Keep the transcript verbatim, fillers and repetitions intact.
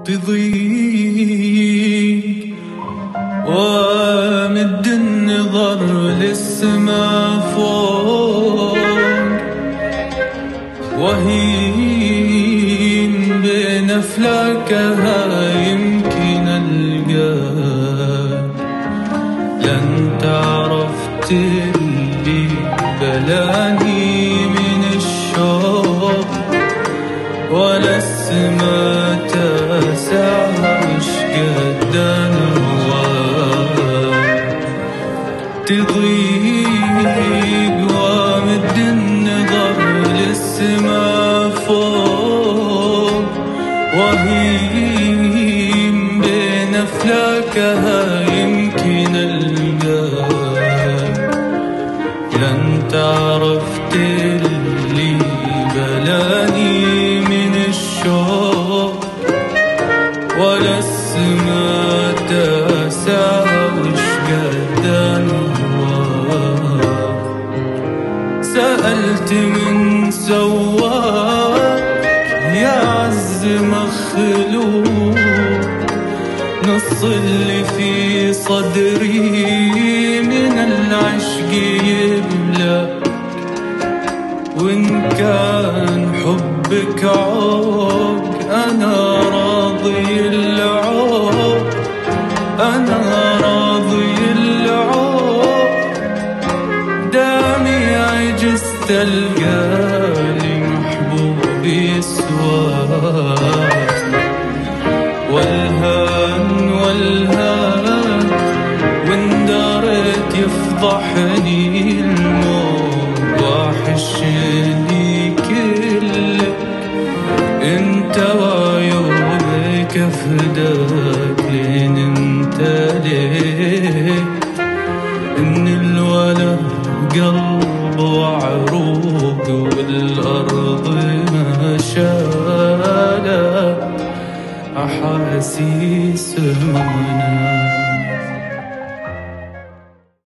تضيق وامد النظر للسما فوق وهين بين أفلاكها يمكن ألقاك. لن تعرف تلي بلاني من الشوق ولا السما تسع وشقد نواك. تضيق وامد النظر للسما فوق وهيم بين أفلاكها يمكن ألقاك. لن تعرف تلي بلاني من الشوق ولا السما تسع وشقد نواك. سألت من سواك يا عز مخلوق نص اللي في صدري من العشق يملأ. وإن كان حبك عوق أنا راضي العوق، أنا راضي العوق. دامي عجزت ألقالي محبوب يسواك. والهان والهان وإن دارت يفضحني الموت وحشني كلك. انت وعيونك افداك لين انت ليك. ان الولا قلب وعروق والارض ما شالك أحاسيس همنا.